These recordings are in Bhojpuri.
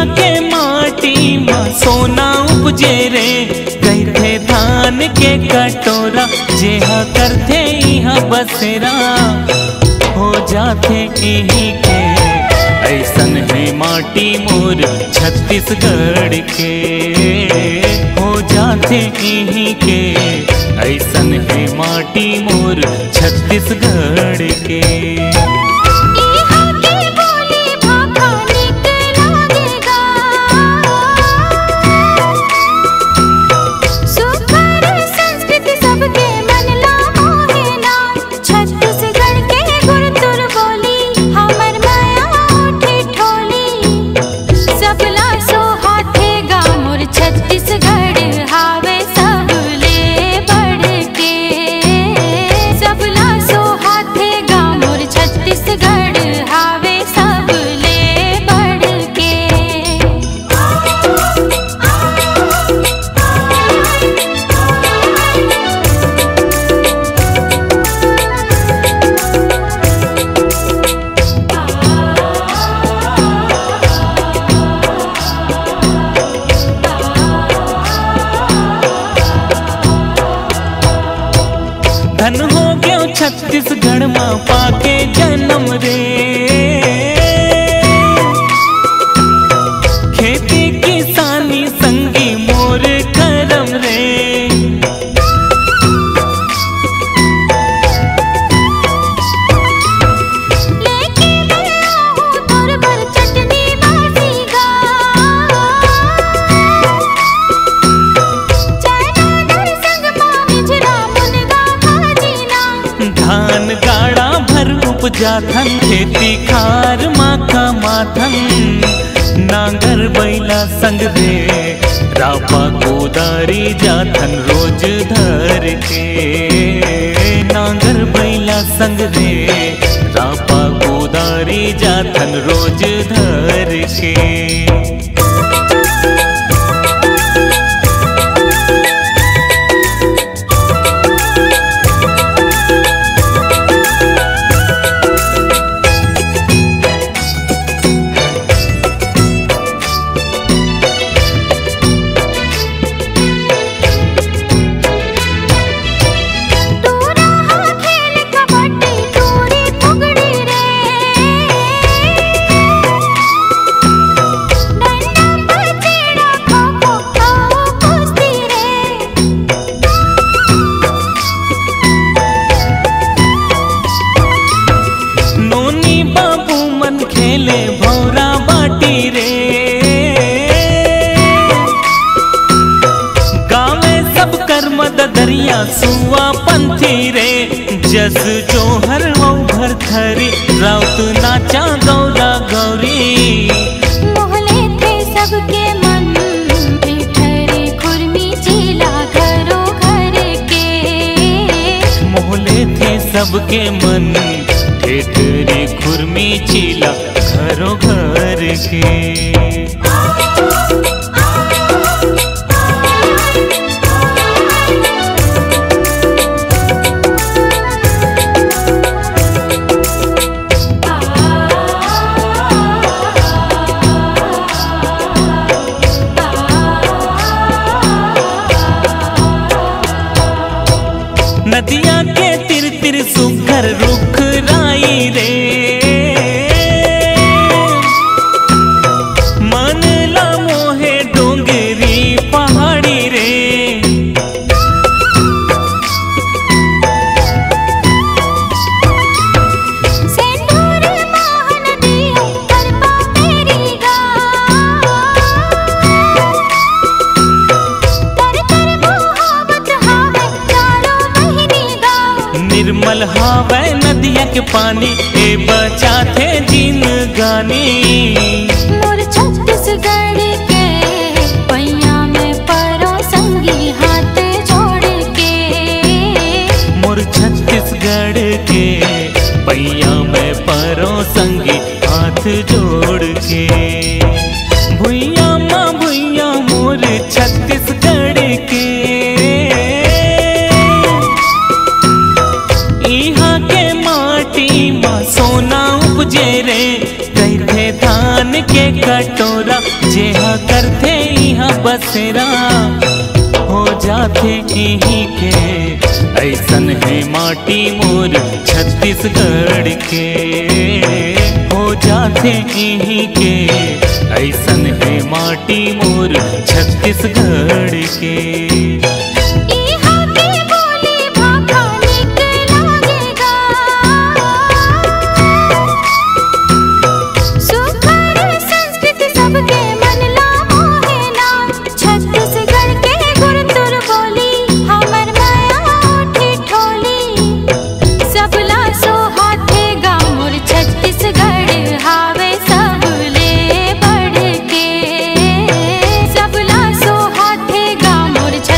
यहाँ के माटी माँ सोना उपजे रे, गई थे धान के कटोरा, जेहा करते यहाँ बसेरा, हो जाते यहीं के। ऐसन है माटी मोर छत्तीसगढ़ के, हो जाते यहीं के। ऐसन है माटी मोर छत्तीसगढ़ के। धन हो गयो छत्तीसगढ़ माँ पाके जन्म रे, खेती किसानी संगी मोर करम रे। धान गाड़ा भर उपजाथन, खेती खार माँ का माथन, नांगर बैला संग रे, रापा कोदारी जाथन रोज धर के। नांगर बैला संग रे, रापा कोदारी जाथन रोज धर के। खेले भौरा बाटी रे, गावे सब कर मद दरिया सुआ पंथी रे। जस जोहर हो भर थरी, राउत नाचा गौरा गौरी। मोहले थे सबके मन, ठेठरी खुरमी चीला घरों घर के। मोहले थे सबके मन, ठेठरी खुरमी चीला घरों घर के। नदिया के तिर तिर सुघर रुख राई रे, मन ला मोहे डोंगरी पहाड़ी रे। सेंधुर मोहन दियो करपा तेरी गा, तर तर मोहब्बत हावे चारों महीने गा। निर्मल हावे नदिया के पानी, ए बचा थे जिंदगानी। मोर छत्तीसगढ़ के पैया में परो संगी हाथ जोड़ के। मोर छत्तीसगढ़ के पैया में परो संगी हाथ जोड़ के। भुइया माँ भुइया मोर छत्तीसगढ़ के, यहाँ के माटी माँ सोना उपजे रे, गई थे धान के कटोरा। तोरा जेहा करथे यहाँ बसेरा हो जाथे यहीं के ऐसन है माटी मोर छत्तीसगढ़ के हो जाथे यहीं के ऐसन है माटी मोर छत्तीसगढ़ के इहाँ के बोली भाखा निक लागेगा सुघर संस्कृति सबके मन ला मोहेला छत्तीसगढ़ के गुरतुर बोली हमर माया उठी ठोली सबला सोहाथे गाँव छत्तीसगढ़ हावे सबले बढ़ के सबला सोहाथे गाँव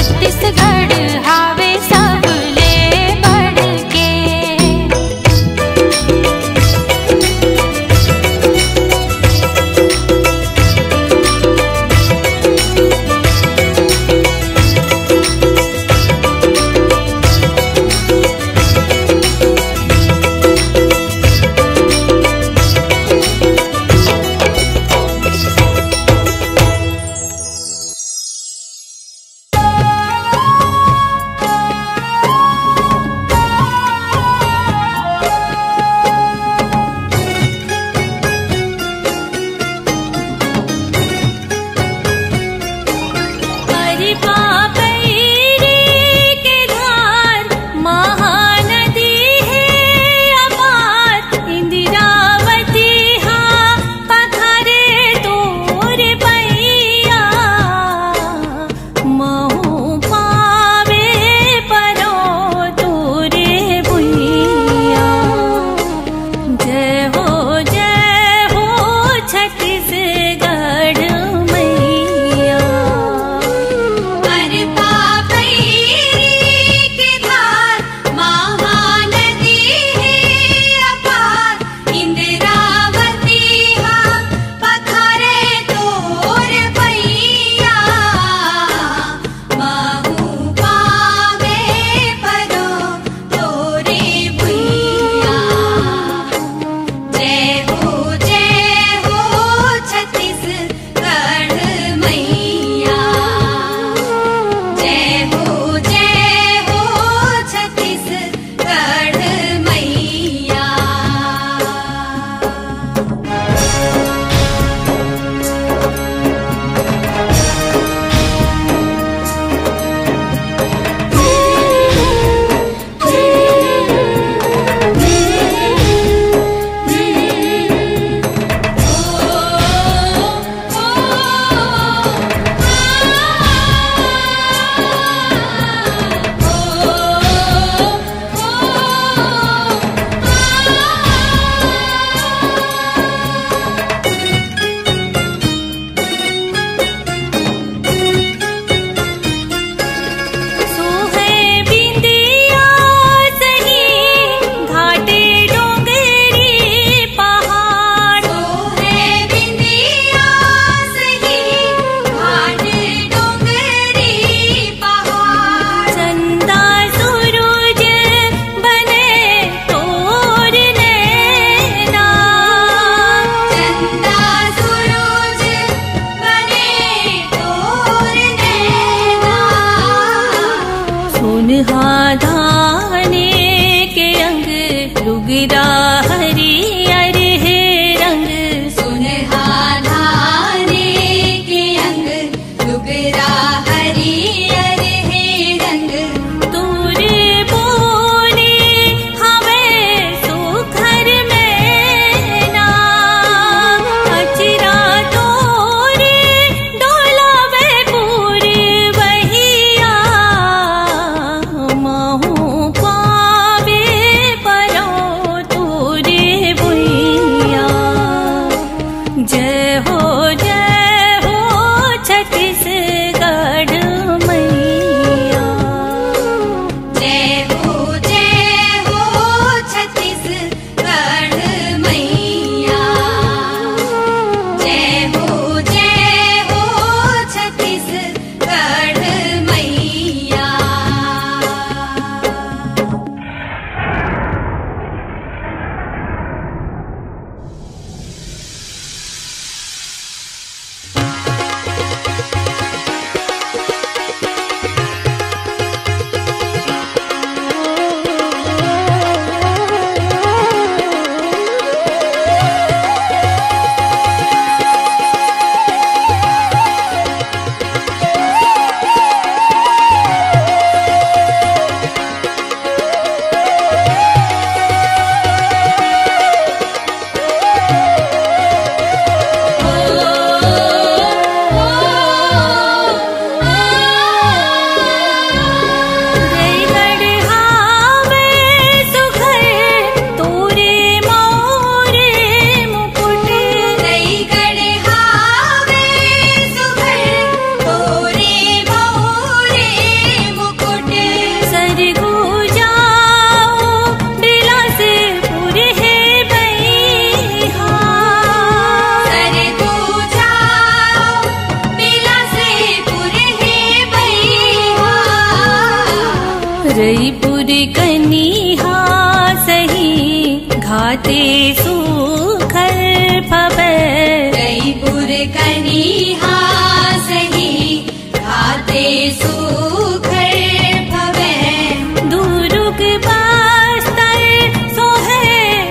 रईपुर कनिहा सही घाते सुखल भवे। रईपुर कनिहा सही घाते सुखल भवे। दुरुग बस्तर सोहे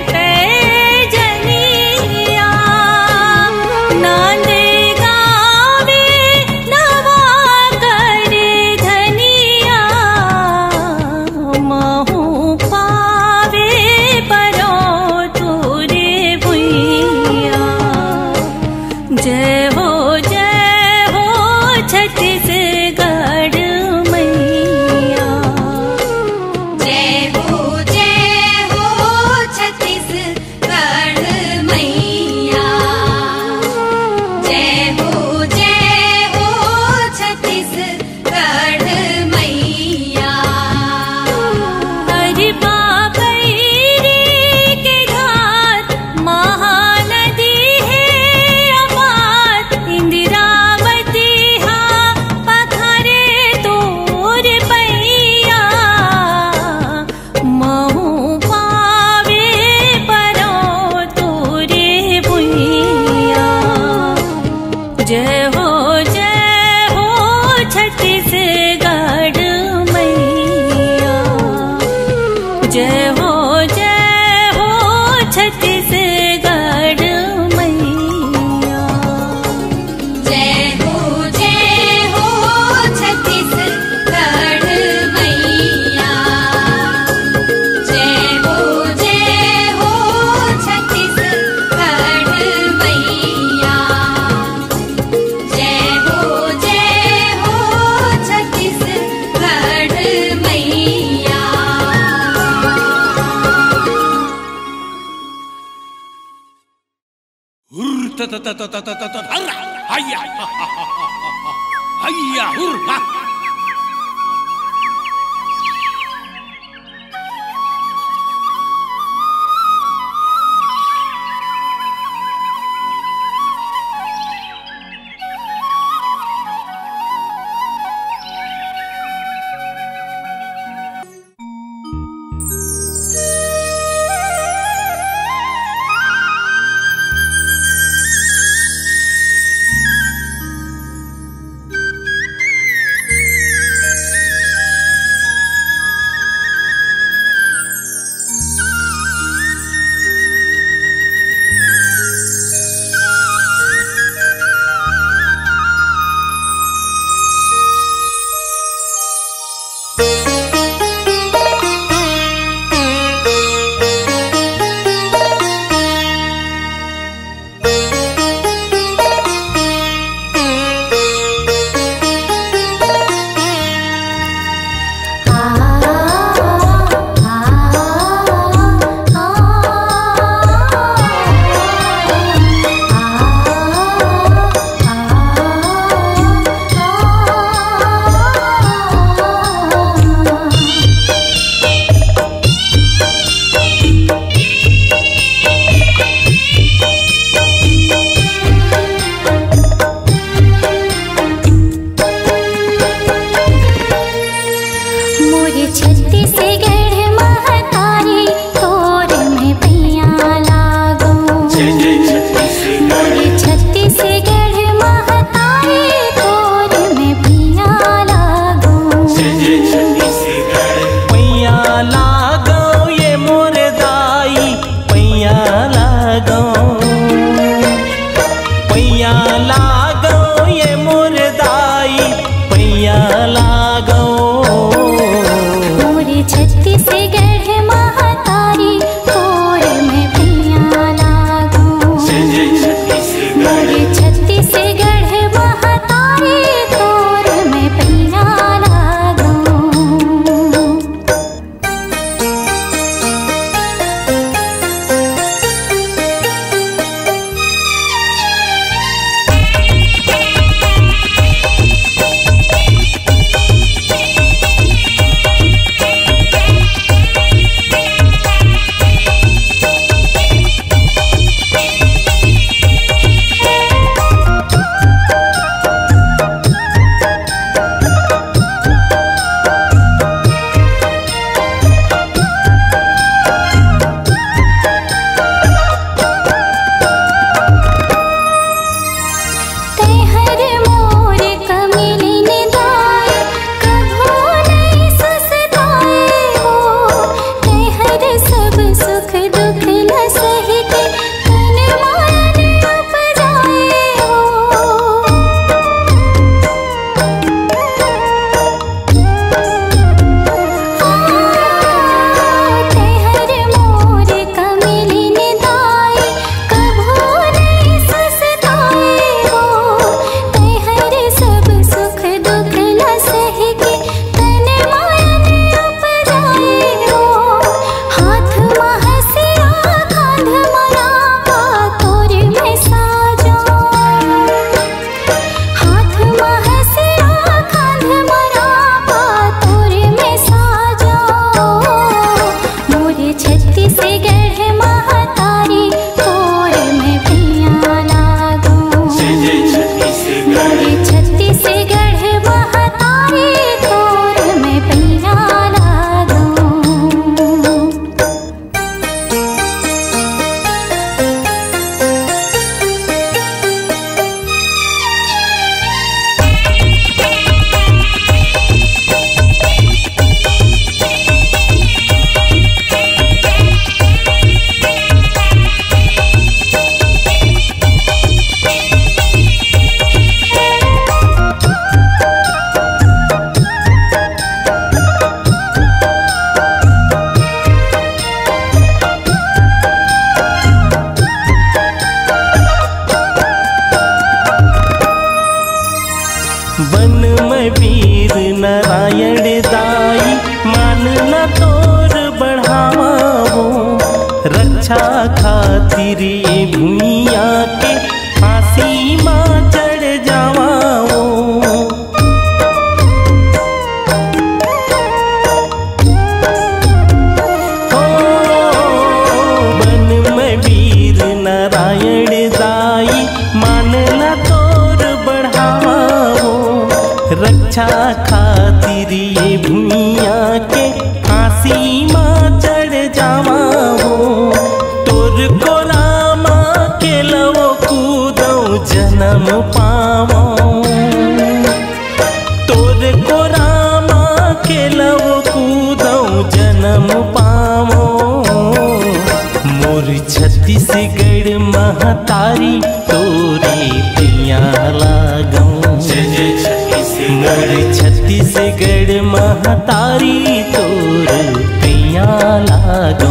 पैजनिया नांद गावे नवा कर धनिया। महू पावे परो तोरे भुइया। जय हो छत्तीसगढ़ मैया। जय हो छत्तीसगढ़ मैया। जय हो छत्तीसगढ़ मैया। हरि बाबैरी के घाट महानदी है अपार। इंदिरावती हा पखारे तोर पैया। महू पावे परो तोरे भुइया। जय हो छत्तीसगढ़ मैया। जय हो छत्तीसगढ़ मैया। जय हो छत्तीसगढ़ मैया। जय हो छत्तीसगढ़ मैया। जय हो छत्तीसगढ़ मैया। हुर त त त त त त त हर्रा हैया हैया हुर हा। में वीर नारायण दाई मान न तोर बढ़ावा वो रक्षा खातिर ये भूमिया के फांसी माँ चढ़ जावा वो बन में वीर नारायण दाई मान न तोर बढ़ावा वो रक्षा खातिर ये भूमिया के फांसी माँ चढ़ जावा वो तोर को रामा के लवो कूदो जन्म पावो तोर को रामा के लवो कूदो जन्म पावो मोर छत्तीसगढ़ महतारी तोरे पिया लागो मोर छत्तीसगढ़ महतारी तोर पिया लागो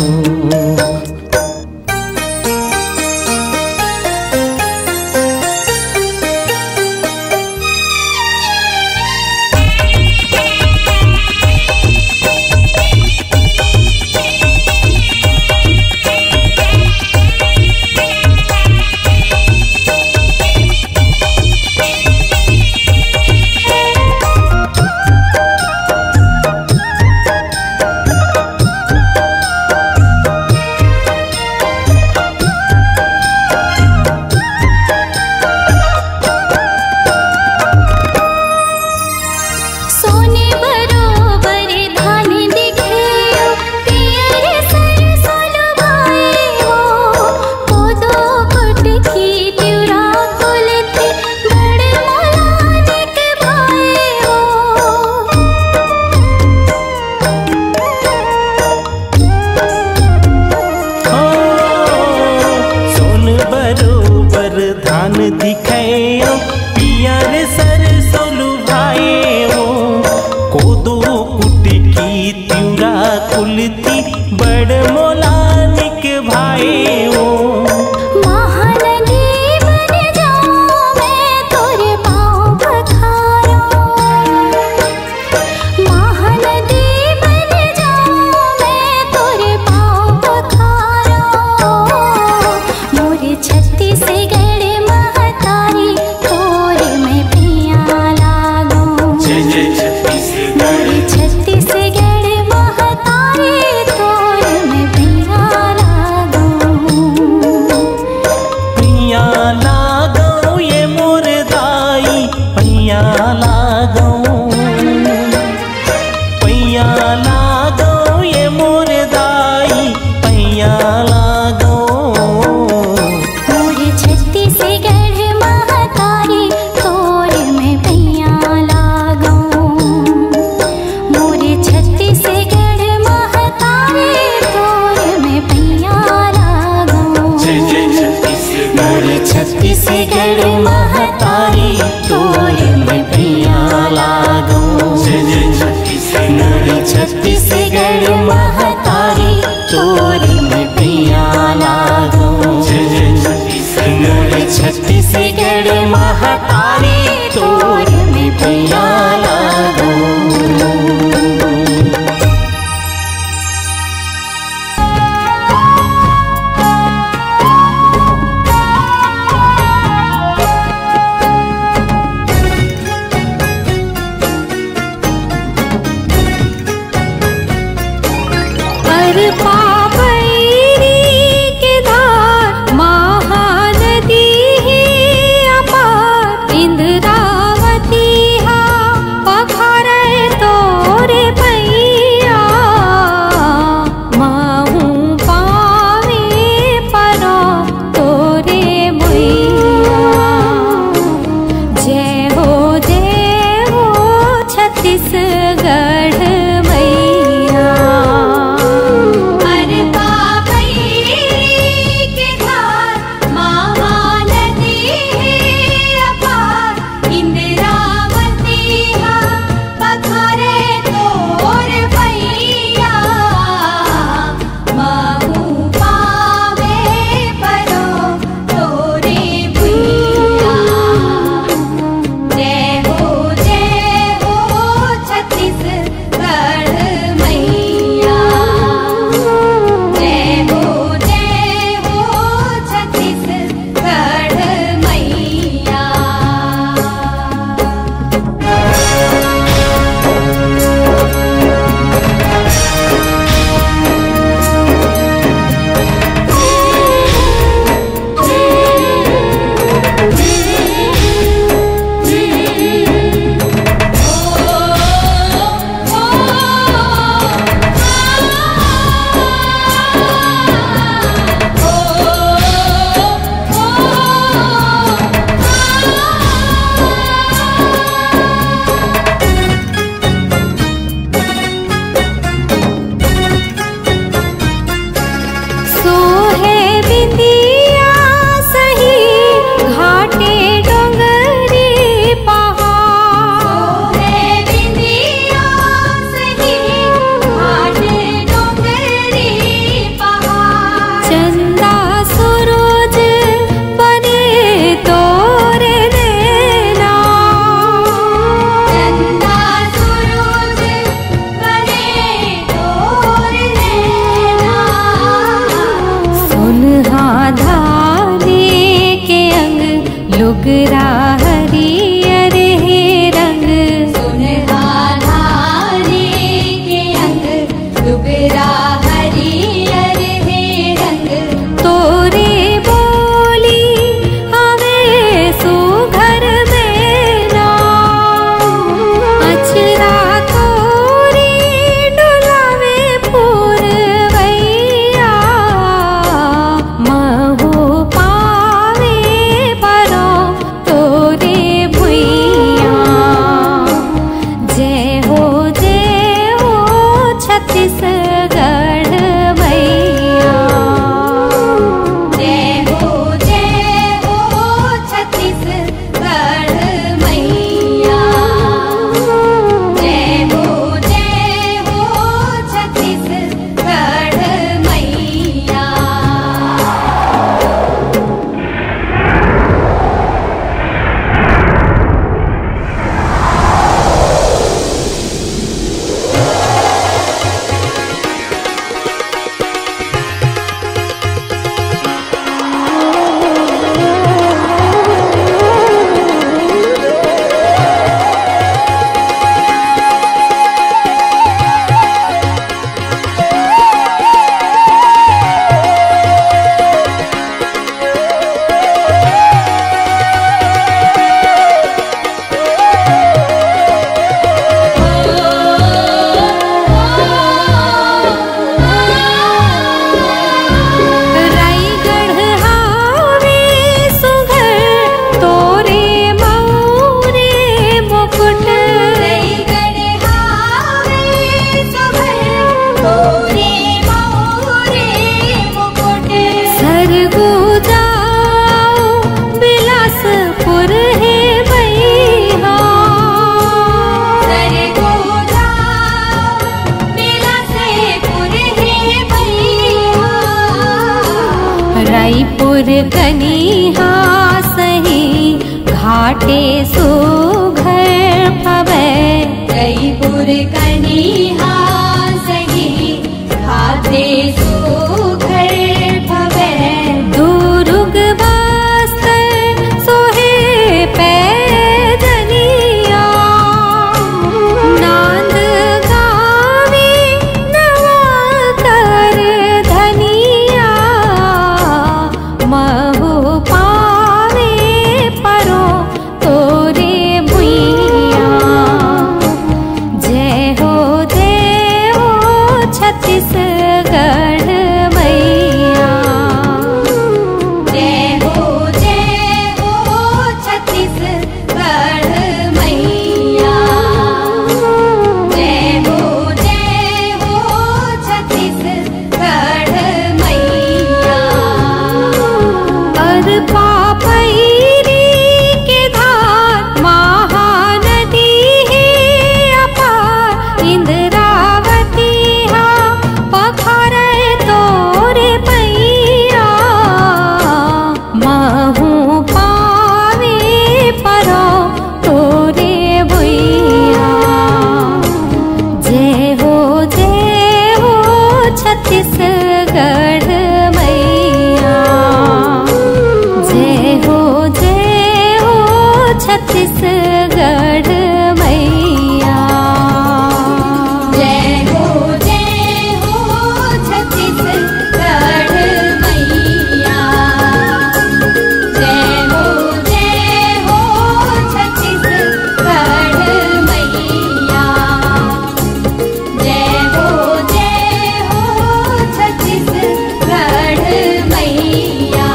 दिखाए पियर सर सोलू भाई वो कोदो कुटी की त्यूरा कुलती बड़ मोलानिक भाई वो महानदी बन जाऊं मैं तोरे पाँव पखारो महानदी बन जाऊं मैं तोरे पाँव पखारो मोरे छत्तीसगढ़ छत्तीसगढ़ महतारी तोर में पिया लागो मोरे छत्तीसगढ़ महतारी तोर में पिया लागो मोरे छत्तीसगढ़ महतारी तोर में पिया लागो पापैरी के धार महानदी है अपार इंद्रावती हा पखारे तोरे पैया माहू पावे परो तोरे मैया जय हो छत्तीसगढ़ मैया जय कनिहा सही घाटे सुघर भवे जयपुर कनिहा सही घाटे सुघर भवे दुर्ग बस्तर सोहे पैजनिया नांद गावे नवा कर धनिया महु पावे परो तोरे भुइया जय हो छत्तीसगढ़ मैया जय हो छत्तीसगढ़ मैया जय हो छत्तीसगढ़ मैया और पापैरी के धार महानदी है अपार इंद्रावती हा पखारे तोरे पैया महू पावे परो तोरे भुइया जय हो छत्तीसगढ़ मैया जय हो छत्तीसगढ़ मैया जय हो छत्तीसगढ़ मैया जय हो छत्तीसगढ़ मैया जय हो छत्तीसगढ़ मैया।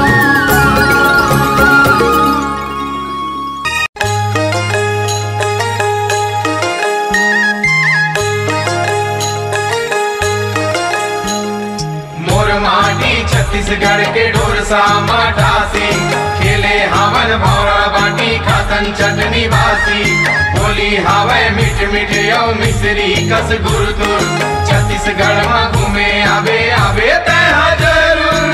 मोर माटी छत्तीसगढ़ के ढोरसा मठासी खेले हावन भौरा बाटी खातन चटनी बासी बोली हावे मिठ मिठ यौ मिश्री कस गुरुतुर छत्तीसगढ़ में घूमे आवे आवे तैहा जरूर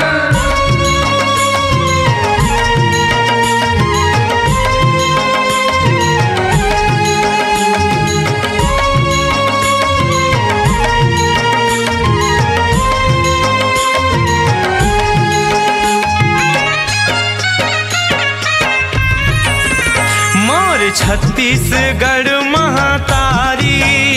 मोर छत्तीसगढ़ महातारी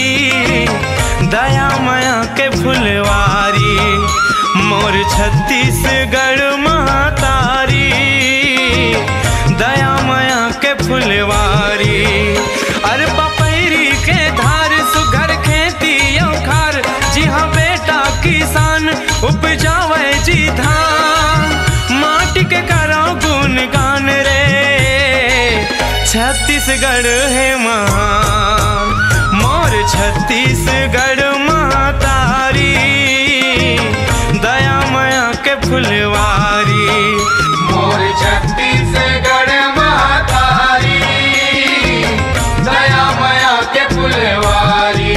दया माया के फुलवारी मोर छत्तीसगढ़ महातारी दया माया के फुलवारी अरे पपैरी के धार सुघर खेती खार जी हाँ बेटा किसान उपजावे जी धान माटी के करो गुणगान रे छत्तीसगढ़ है महान मोर छत्तीसगढ़ महातारी दया माया के फुलवारी मोर छत्तीसगढ़ महातारी दया माया के फुलवारी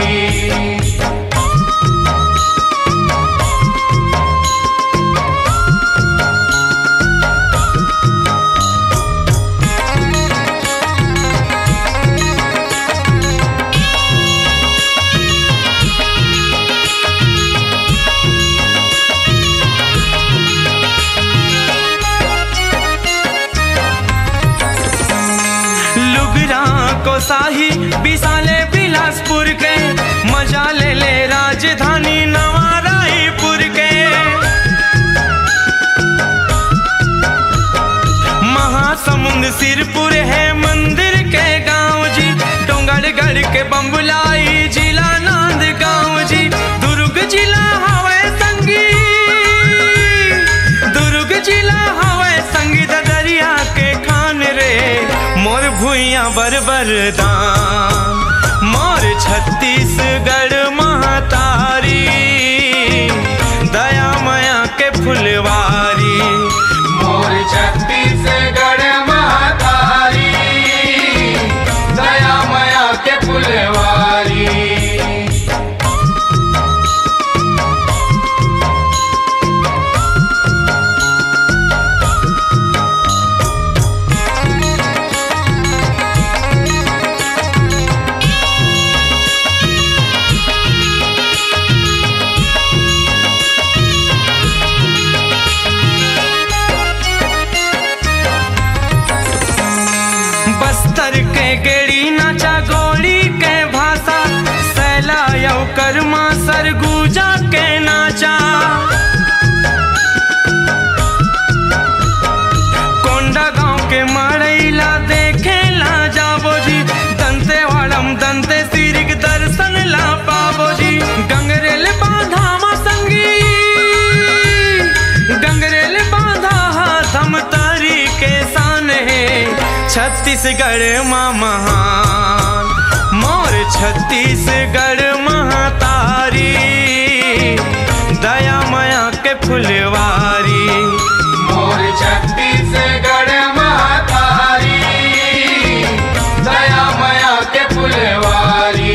लुगरा को शाही बिसाले बिलासपुर के मजा ले ले राजधानी नवा रायपुर के महासमुंद सिरपुर है मंदिर के गांव जी डोंगरगढ़ के बम्बुलाई जिला नांद गांव जी दुर्ग जिला हवे संगी दुर्ग जिला हवे संगी दरिया के खान रे मोर भुइया बरबर दाम मोर छत्तीसगढ़ महातारी दया माया के फुलवारी मोर छत्तीसगढ़ महातारी दया माया के फुलवारी बस्तर के गेड़ी नाचा गोली के भाषा, सैला यौ कर्मा सरगुजा के नाचा। कोंडा गांव के मड़ैला देखे ला जाबो जी, दंते वाड़म दंते सिरिक दर्शन ला पाबो जी। गंगरेल बांधा मा संगी, गंगरेल बांधा हाथम तारी के सान है, छत्तीसगढ़ माँ महान मोर छत्तीसगढ़ महातारी, दया माया के फुलवारी मोर छत्तीसगढ़ महातारी, दया माया के फुलवारी।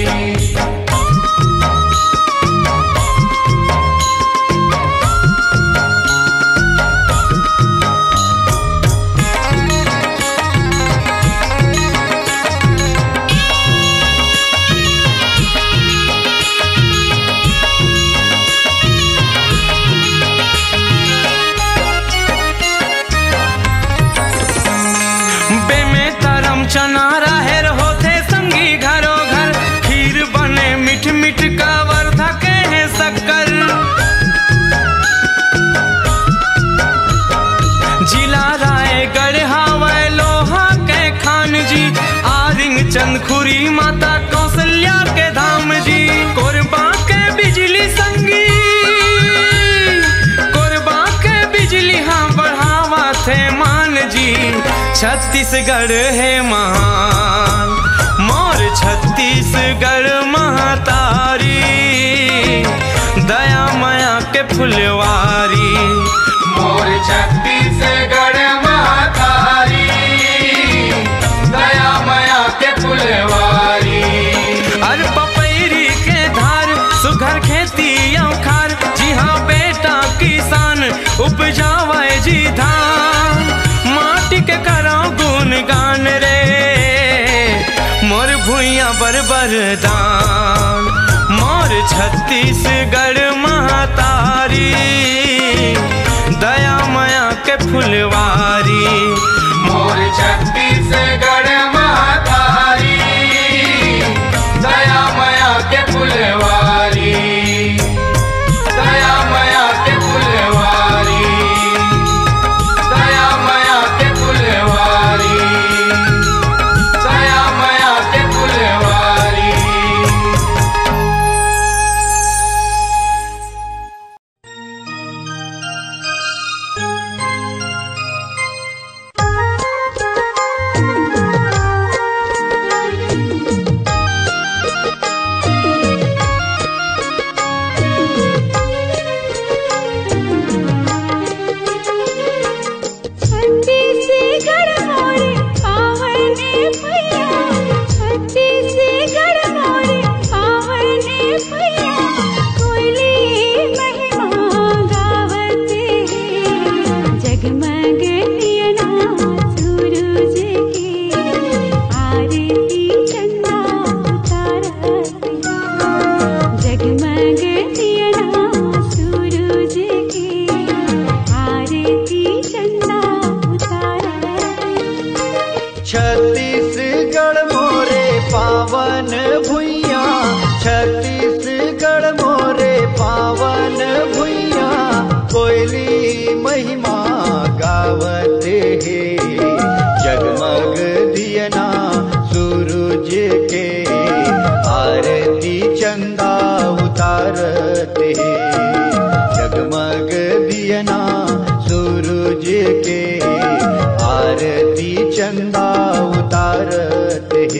चना राहेर होते संगी घरो घर, खीर बने मिठ मिठ का वर्धा के है शक्कर। जिला रायगढ़ हावै लोहा के खान जी, आरिंग चंदखुरी माता कौशल्या के धाम जी। कोरबा के बिजली संगी, कोरबा के बिजली हाँ बढ़ावा थे मान जी, छत्तीसगढ़ है महान मोर छत्तीसगढ़ महातारी, दया माया के फुलवारी मोर छत्तीसगढ़ महातारी, दया माया के फुलवारी। अरे पपैरी के धार सुघर खेती खार, जी हाँ बेटा किसान उपजावे जी धान, माटी के करो गुणगान रे मोर भुइया बरबर दान, मोर छत्तीसगढ़ महातारी, दया माया के फुलवारी मोर छत्तीसगढ़ महातारी, दया माया के फुलवारी, दया माया के फुलवारी, दया माया के फुलवारी, दया माया के फुलवारी। छत्तीसगढ़ मोरे पावन भुइया, छत्तीसगढ़ मोरे पावन भुइया, कोयली महिमा गावत है, जगमग दियना सूरज के, आरती चंदा उतारत है, जगमग दियना सूरज के, आरती चंदा उतारत है।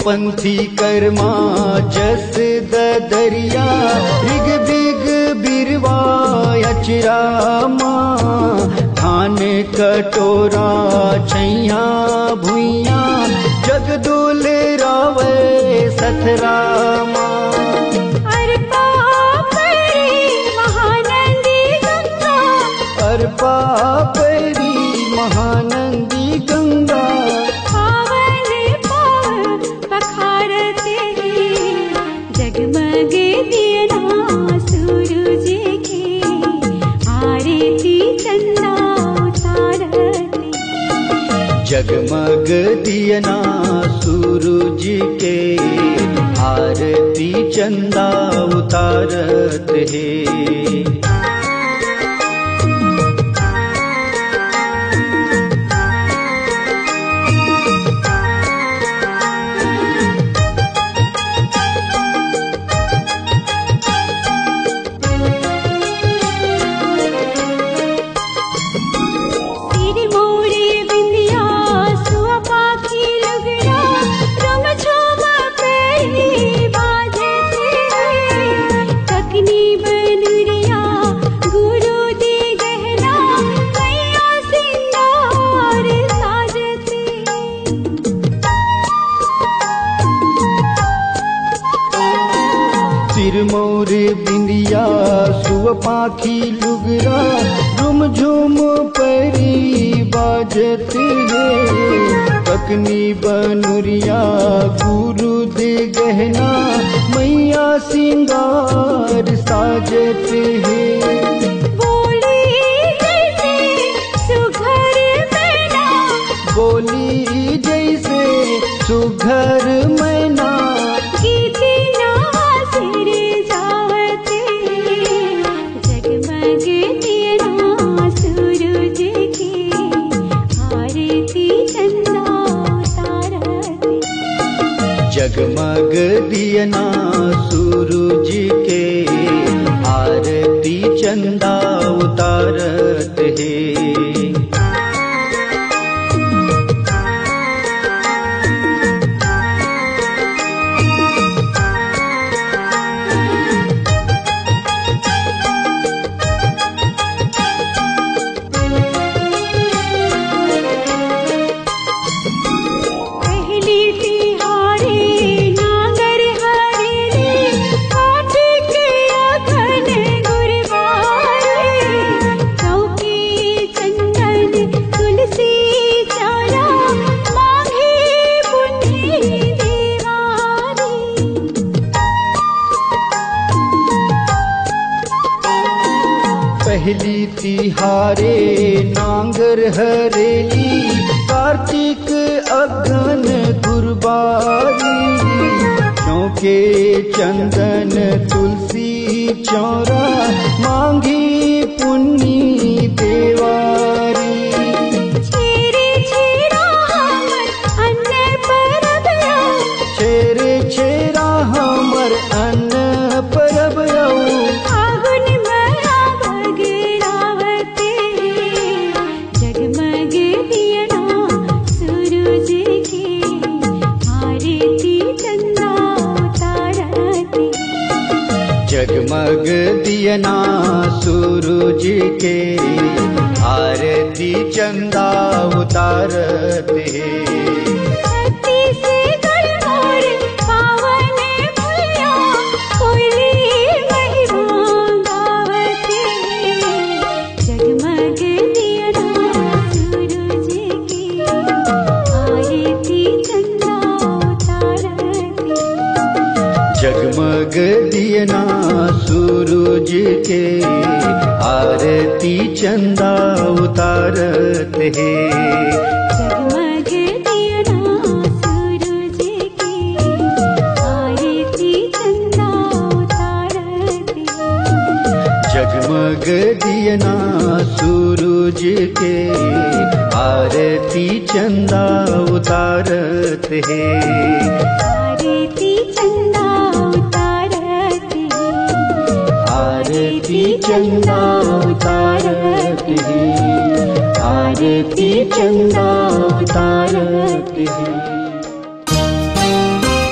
पंथी कर्मा जस दरिया ऋग बिग बिरवा अचरामा धान कटोरा छैया भुइया जगदुल रावे सथरामा अर्पा परी महानंदी गंगा अर्पा परी महानंदी गंगा पावन पावन पखारते जगमग दिया सूरज के आरती चंदा उतारते जगमग दियना सूरज के आरती चंदा उतारत है सिरमौर बिंदिया सुअ पाखी लुगरा झुम झुम परी बाजत है तकनी बनुरिया गुरु दे गहना मैया सिंगार साजत है बोली जैसे सुघर मैना बोली जैसे सुघर मैना गीती ना सिर जावते जगमग दिया सूरज के आरती चंदा उतारते जगमग दियना सूरज के आरती चंदा उतारत है पहली तिहारे नागर हरेली काट के अखन गुरबारे चौकी चंदन तुलसी चारा मांगे पुण्य दीवारी पहली तिहारे नांगर हरेली कार्तिक अगन गुरबारी चौके चंदन तुलसी चौरा मांगी पुन्नी देवारी छेरे छेरा हमर अन्न परबया छेरे छेरा हमर अन्न परब फागुन मया बगरावते जगमग दिया सूरज के आरती चंदा उतारते जगमग दियना सूरज के आरती चंदा उतारत है छत्तीसगढ़ मोर पावन भुइया कोयली महिमा गावते जगमग दिया सूरज के आरती चंदा उतारते जगमग दियना सूरज के आरती चंदा उतारत है जगमग दिया सूरज के आरती चंदा उतारते जगमग दियना सूरज के आरती चंदा उतारत है आरती चंदा उतारते आरती चंदा उतारत है आरती चंदा उतारत है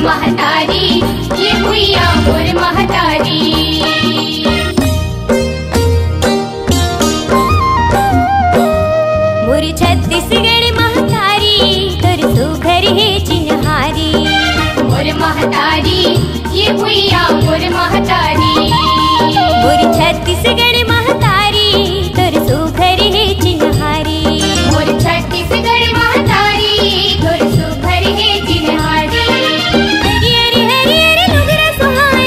महतारी ये भुइया मोर महतारी। मोर छत्तीसगढ़ महतारी तोर सुघर है चिन्हारी। मोर महतारी ये भुइया मोर महतारी। मोर छत्तीसगढ़ महतारी तोर सुघर है चिन्हारी। मोर छत्तीसगढ़ महतारी तोर सुघर है चिन्हारी। हरियर हरियर लुगरा सुहाए,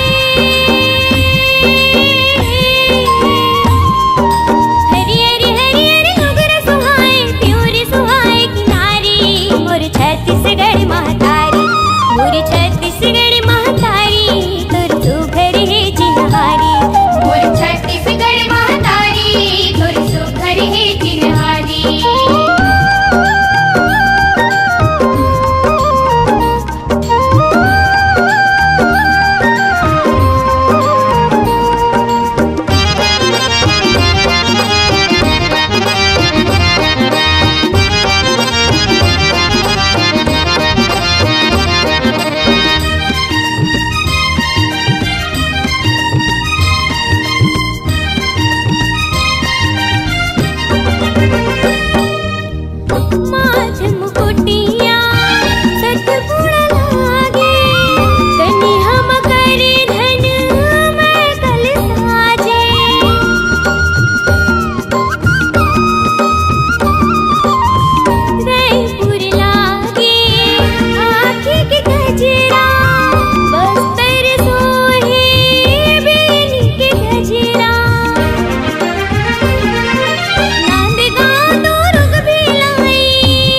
हरियर हरियर लुगरा सुहाए, प्योर सुहाए किनारी। मोर छत्तीसगढ़ महतारी, मोर छत्तीसगढ़ महतारी तोर सुघर है चिन्हारी। मोर छत्तीसगढ़ महतारी तोर सुघर है चिन्हारी। माथ मुकुटिया सतपुड़ा लागे, कनी हम करे धन मैं कल साजे। रायपुर लागे आँखी के गजरा, बस्तर सोहे बेनी के गजरा। नांदगांव दुर्ग भी लाई,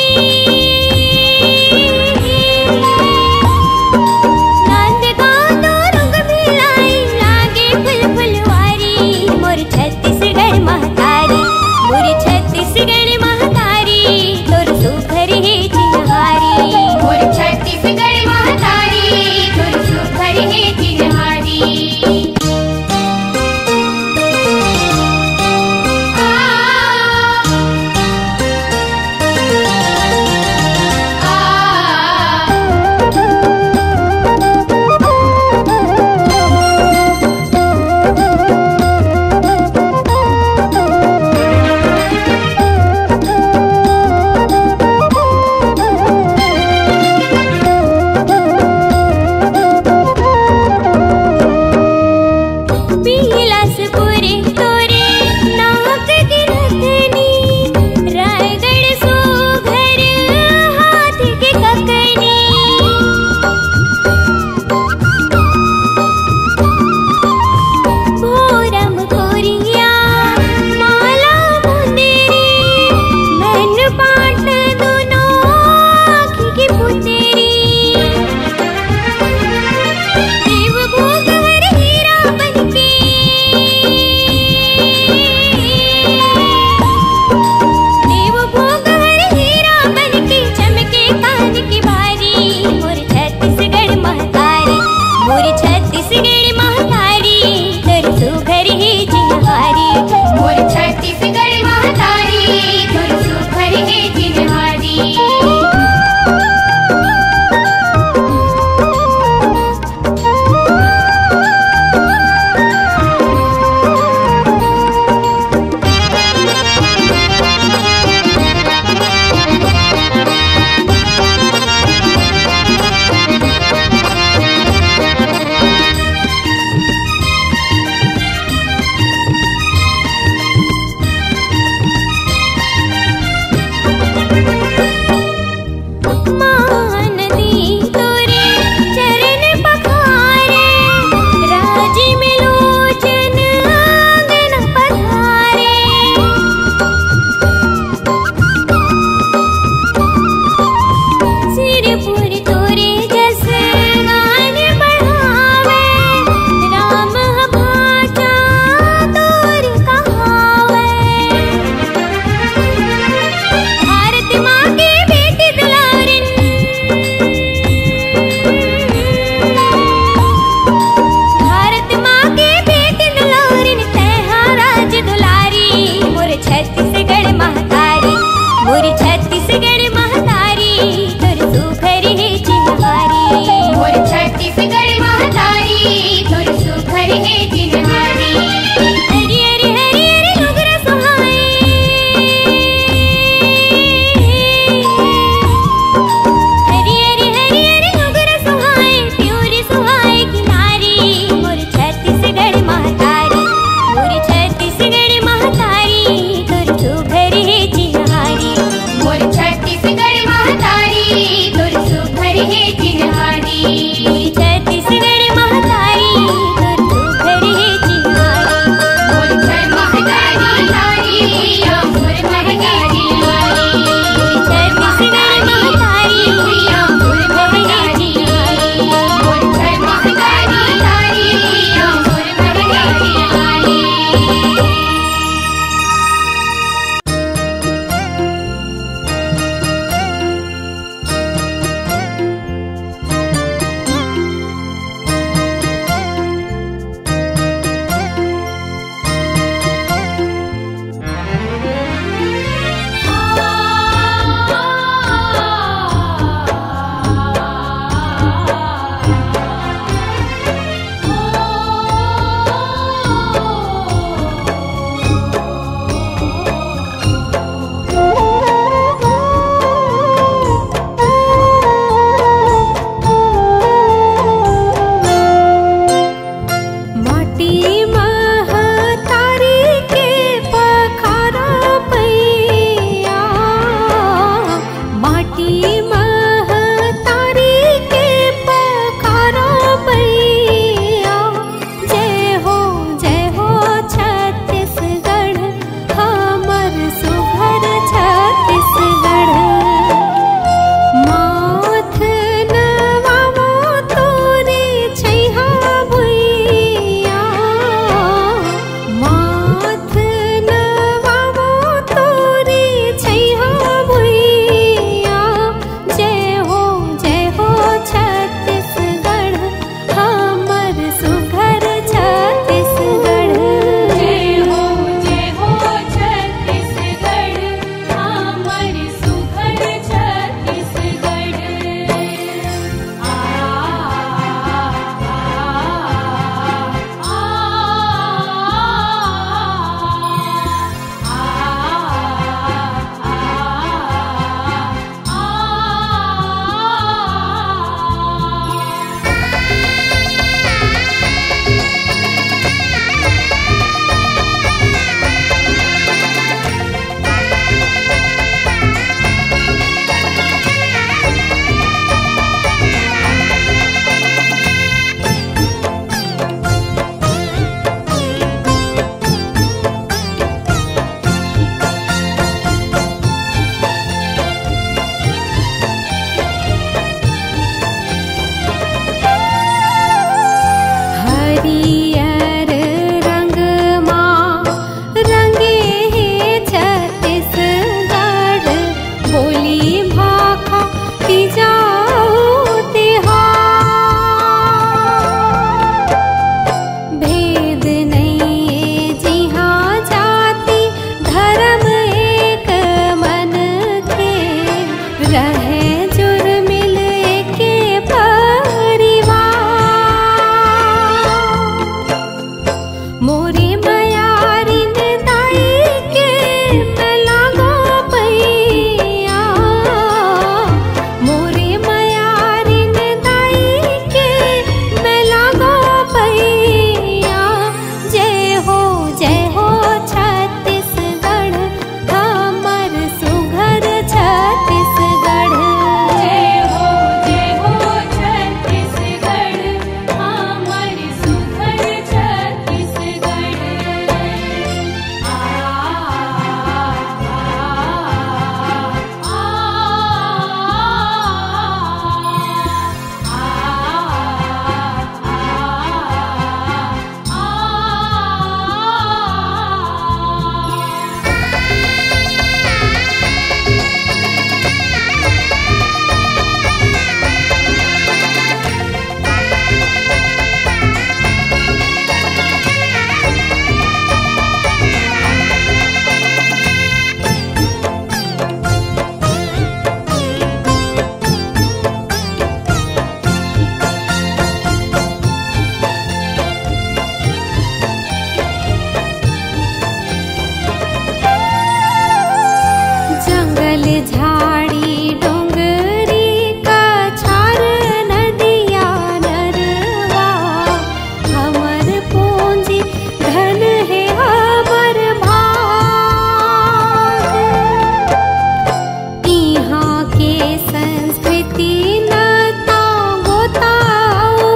संस्कृति नता गोताओ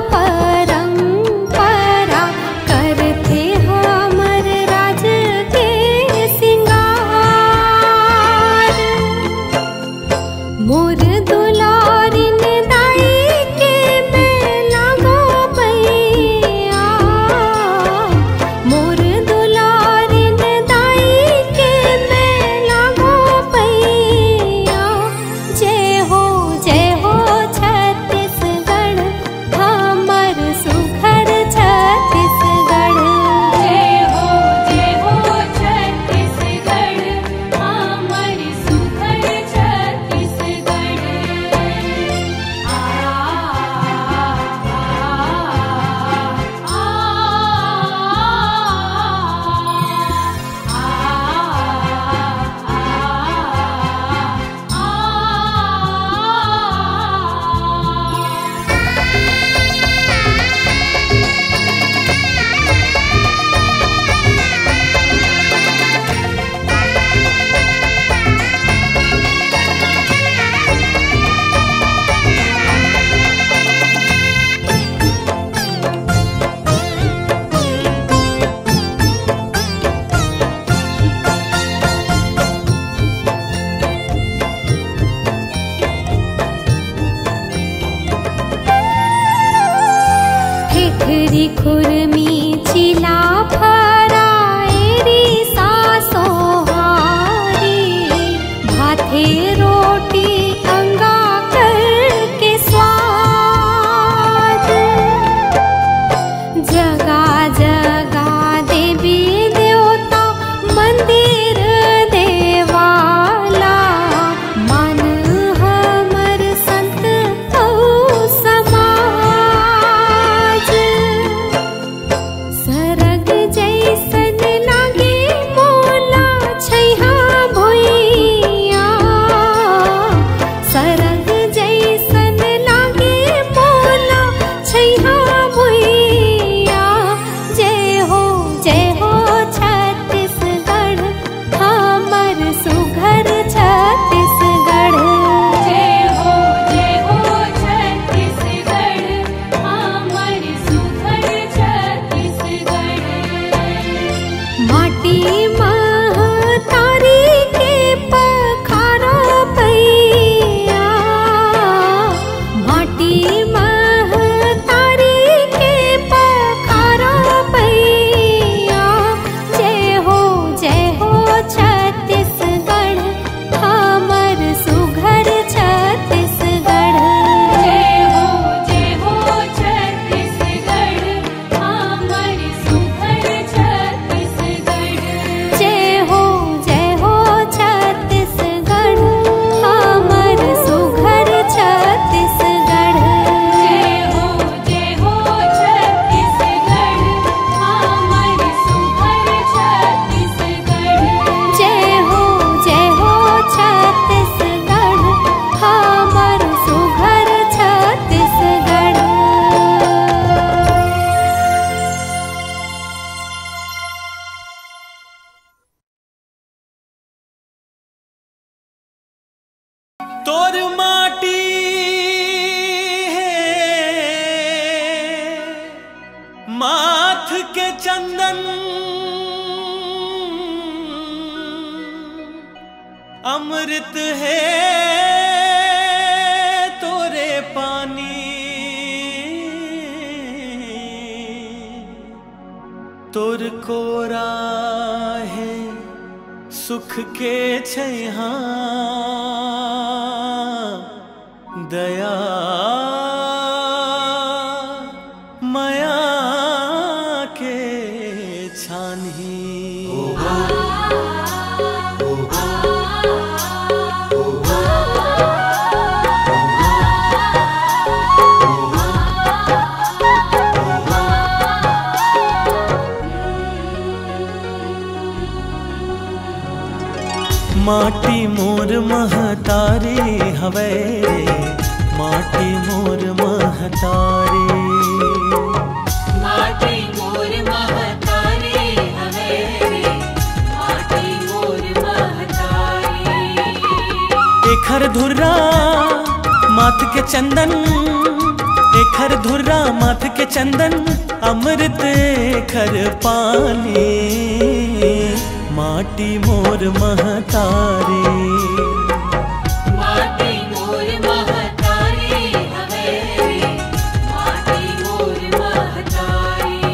परंपरा करते हमर राज के सिंगार। मोर दुलारिन दाई के मेला गो पैया, मोर दुलारिन दाई के मेला गो पैया। जय हो छत्तीसगढ़ हमर सुघर छत्तीसगढ़। जय हो छत्तीसगढ़ हमर सुघर छत्तीसगढ़। ठेठरी खुरमी चिला फराएरी सासो हारी, भाथे रोटी अंगा करके स्वाद। जगा जगा देवी देवता मंदिर देवाला, मन हमर संत औ समाज। सरग जैसन लागे मोला छैहा भुइया, सरग जैसन लागे मोला छैहा भुइया। जय हो छत्तीसगढ़ हमर सुघर छत्तीसगढ़। जय हो छत्तीसगढ़ हमर सुघर छत्तीसगढ़। माटी महतारी के पखारो पैया, माटी महतारी के पखारो पैया। जय हो छत्तीसगढ़ हमर सुघर छत्तीसगढ़। जय हो छत्तीसगढ़ हमर सुघर छत्तीसगढ़। जय हो छत्तीसगढ़ हमर सुघर छत्तीसगढ़। जय हो छत्तीसगढ़ हमर सुघर छत्तीसगढ़। जय हो छत्तीसगढ़ हमर सुघर छत्तीसगढ़। तोर माटी है माथ के चंदन, अमृत है तोरे पानी। तोर कोरा है सुख के छैहा, दया माया के छानही। माटी मोर महतारी हवे रे, माटी मोर महतारी। माटी मोर महतारी हवे रे, माटी मोर महतारी। एखर धुर्रा माथ के चंदन, एखर धुर्रा माथ के चंदन, अमृत एखर पानी, माटी मोर महतारी। माटी मोर महतारी हवे, माटी मोर महतारी।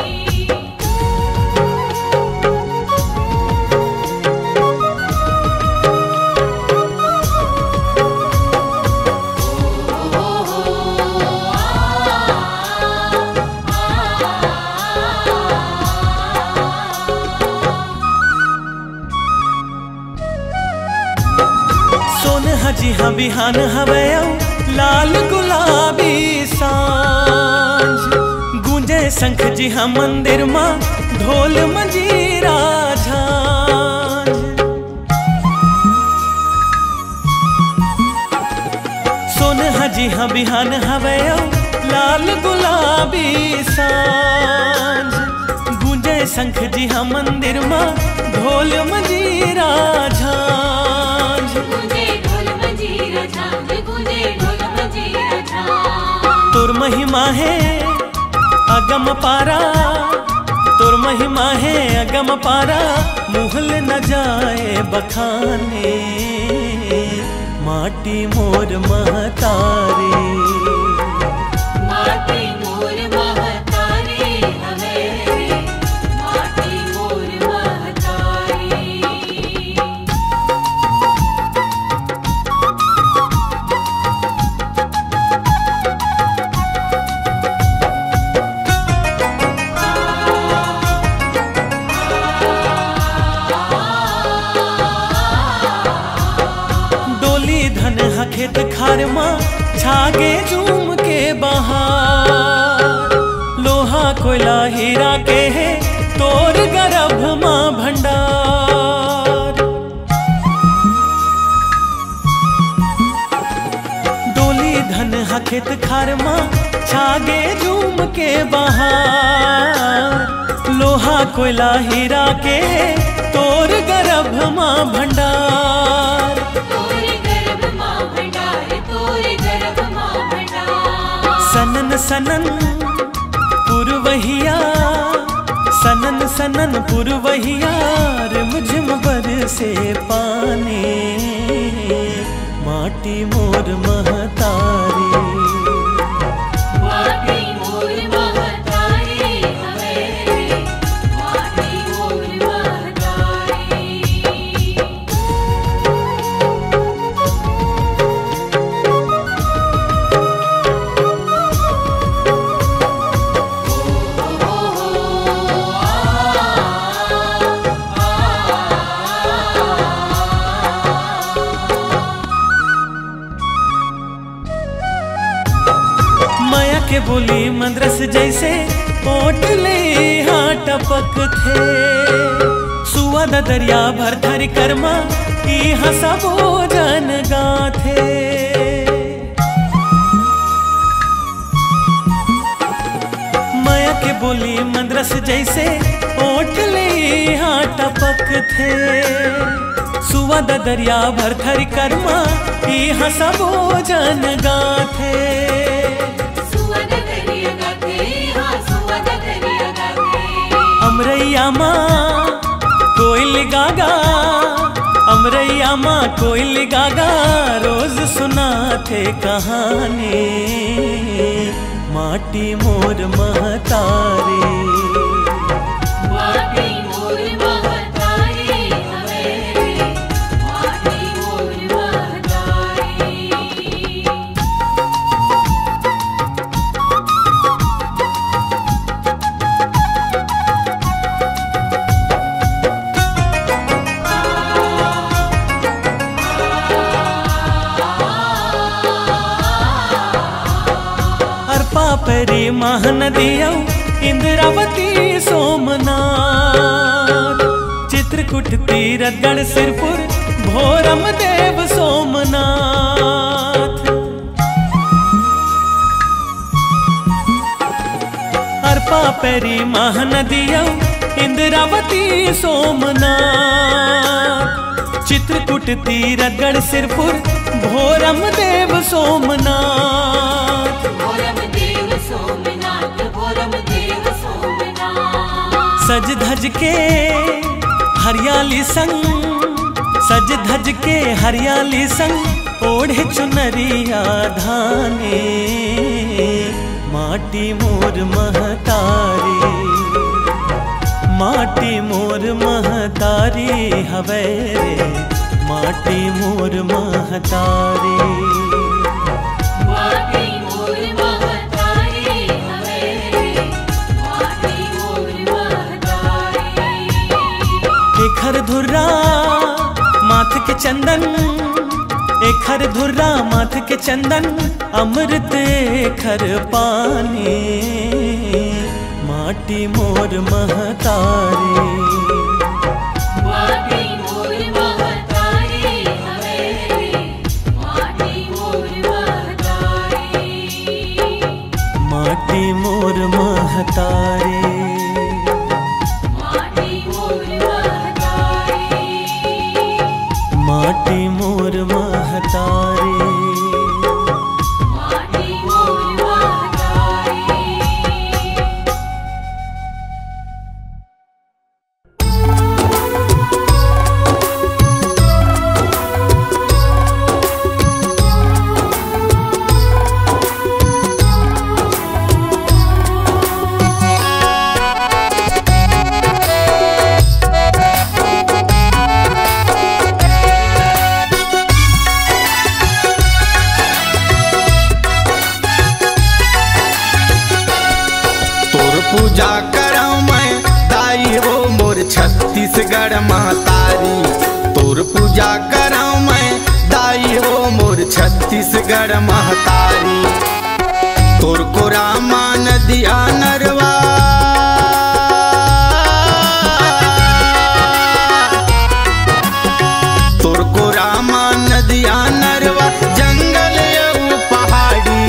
जी हाँ बिहान हवे लाल गुलाबी सांझ, गूंजे शंख जी हाँ मंदिर माँ ढोल मंजीरा झांझ। सोनहा जी हाँ बिहान हवे लाल गुलाबी सांझ, गूंजे शंख जी हाँ मंदिर माँ ढोल मंजीरा झांझ। तोर महिमा है अगम पारा, तोर महिमा है अगम पारा, मुहल न जाए बखाने, माटी मोर महतारी। माटी मोर महतारी हवे, माटी मोर महतारी। खेत खार माँ छागे झूम के बहार, लोहा कोयला हीरा के है तोर गर्भ माँ भंडार। डोली धन हा खेत खार माँ छागे झूम के बहार, लोहा कोयला हीरा के है तोर गर्भ माँ भंडार। सनन सनन पुरवहिया, सनन सनन पुरवहिया, मुझम बर से पानी, माटी मोर महतारी। माटी मोर महतारी हवे, माटी मोर महतारी। के बोली मद्रस जैसे ओटले हाँ टपक थे, सुअद दरिया भर धर कर्मा यहाँ सबो जन गाथे। माया के बोली मद्रस जैसे ओटले हाँ टपक थे, सुअद दरिया भर धर कर्मा यहाँ सबो जन गाथे। अमरैया माँ कोयल गागा, अमरैया माँ कोयल गागा, रोज सुनाते कहानी, माटी मोर महतारी। माटी मोर महतारी हवे, माटी मोर महतारी। परी महानदिया इंद्रावती सोमनाथ, चित्रकूट तीरथगढ़ सिरपुर भोरम देव सोमनाथ। अर्पा पेरी महानदिया इंद्रावती सोमनाथ, चित्रकूट तीरथगढ़ सिरपुर भोरम देव सोमनाथ, भोरम देव सोमनाथ, भोरम देव सोमनाथ। सज धज के हरियाली संग, सज धज के हरियाली संग ओढ़े चुनरिया धाने, माटी मोर महतारी, माटी मोर महतारी हवे रे, माटी मोर महतारी। माटी मोर महतारी हवे रे, माटी मोर महतारी। एखर धुर्रा माथ के चंदन, एखर धुर्रा माथ के चंदन, अमृत एखर पानी, माटी मोर महतारी। माटी मोर महतारी हवे रे, माटी मोर महतारी। माटी मोर महतारी, माटी मोर महतारी। माटी मोर महतारी। माटी मोर महतारी। पूजा करऊं मैं दाई हो मोर छत्तीसगढ़ महतारी, तोर पूजा करऊं मैं दाई हो मोर छत्तीसगढ़ महतारी। तोर को रामा नदिया नरवा, तोर को रामा नदिया नरवा, जंगल यऊ पहाड़ी।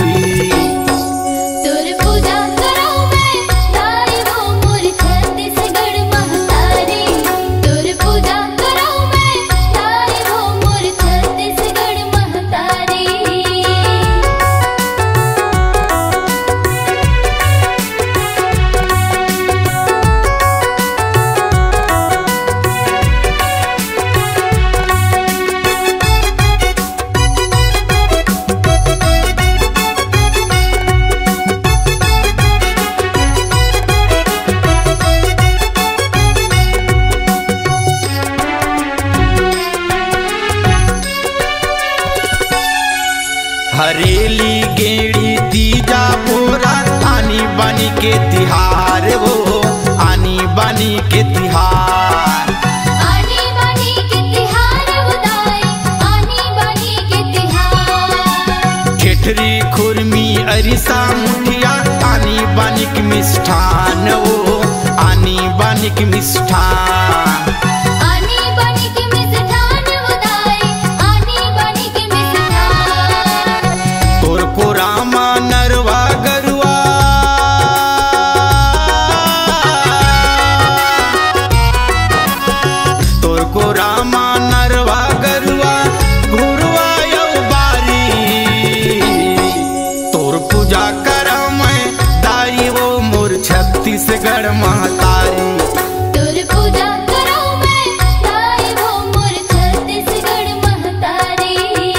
तोर पूजा कराऊं मैं दाई हो मोर छत्तीसगढ़ महतारी, तोर पूजा कराऊं मैं दाई हो मोर छत्तीसगढ़ महतारी। हरेली गेड़ी तीजा पोरा, आनी बानी के तिहार वो, आनी बानी के तिहार। आनी बानी के तिहार उदाई, आनी बानी के तिहार। ठेठरी खुरमी अरिसा मुठिया, आनी बानी के मिष्ठान वो, आनी बानी के मिष्ठान। आनी बानी के मिष्ठान उदाई, आनी बानी के मिष्ठान। तोर को रामा नरवा गरुआ, तोर को रामा नरवा गरुआ, घुरुआ यऊ बारी। तोर पूजा करऊं मैं दाई वो मोर छत्तीसगढ़ महतारी। तोर पूजा कराऊं मैं दाई हो मोर छत्तीसगढ़ महतारी।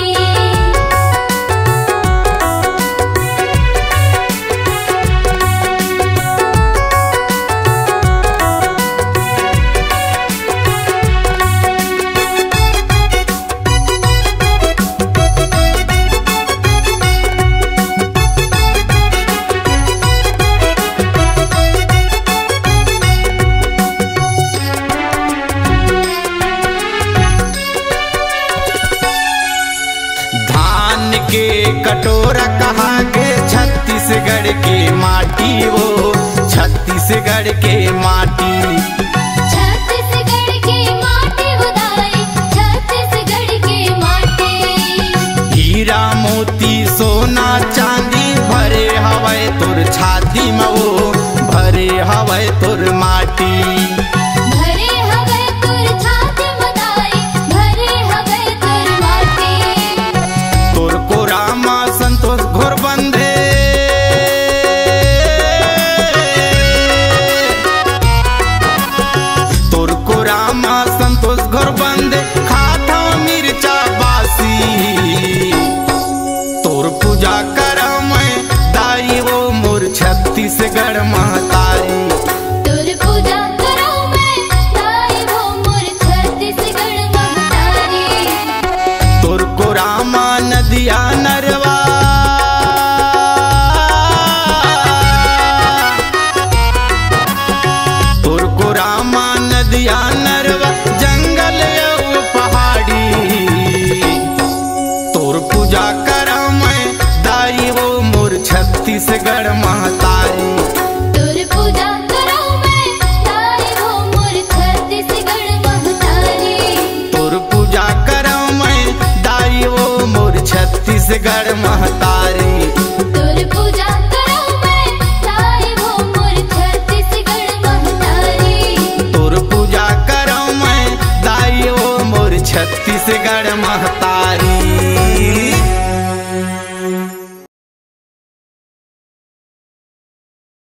धान के कटोरा कहा के छत्तीसगढ़ के माटी वो, छत्तीसगढ़ के माटी। छत्तीसगढ़ के माटी उदाई, छत्तीसगढ़ के माटी। हीरा मोती सोना चांदी भरे हवै तोर छाती में वो, भरे हवै तोर माटी। भरे हवे तोर छाती उदाई, भरे हवे तोर माटी। छत्तीसगढ़ महतारी। तोर पूजा करौ मैं दाई वो मोर छत्तीसगढ़ महतारी। तोर पूजा करौ मैं दाई वो मोर छत्तीसगढ़ महतारी।